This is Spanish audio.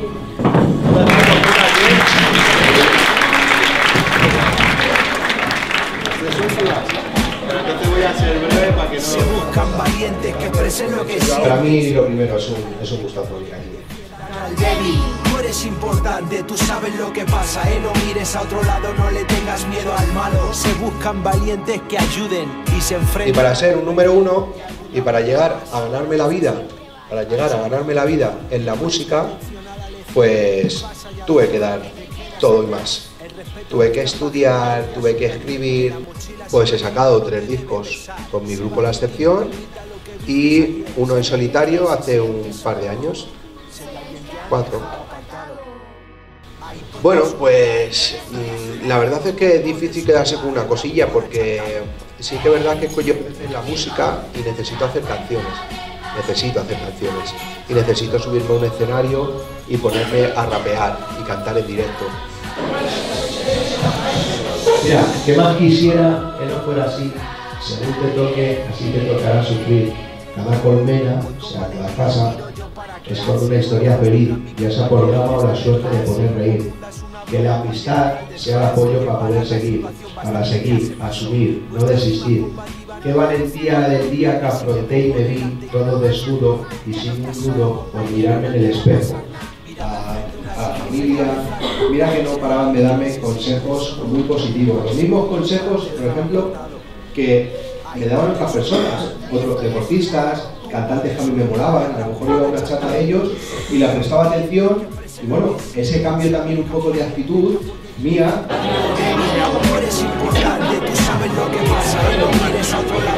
Entonces voy a ser breve para que no... Se buscan valientes que expresen lo que sienten. Para mí lo primero es un gustazo ir aquí. Baby, tú eres importante, tú sabes lo que pasa, no mires a otro lado, no le tengas miedo al malo. Se buscan valientes que ayuden y se enfrentan. Y para ser un número uno y para llegar a ganarme la vida, en la música, pues tuve que dar todo y más. Tuve que estudiar, tuve que escribir, pues he sacado 3 discos con mi grupo La Excepción y uno en solitario hace un par de años. 4. Bueno, pues la verdad es que es difícil quedarse con una cosilla porque sí que es verdad que yo empecé en la música y necesito hacer canciones y necesito subirme a un escenario y ponerme a rapear y cantar en directo. Mira, que más quisiera que no fuera así, según te toque, así te tocará sufrir. Cada colmena, o sea, cada casa, es con una historia feliz, ya sea por drama o la suerte de poder reír. Que la amistad sea el apoyo para poder seguir, asumir, no desistir. Qué valentía del día que afronté y me vi todo desnudo y sin un nudo por mirarme en el espejo. A la familia, mira que no paraban de darme consejos muy positivos. Los mismos consejos, por ejemplo, que me daban otras personas, otros deportistas, cantantes que a mí me molaban, a lo mejor iba a una chata de ellos y la prestaba atención y bueno, ese cambio también un poco de actitud mía. Eres importante, tú sabes lo que pasa, no mires a otro lado.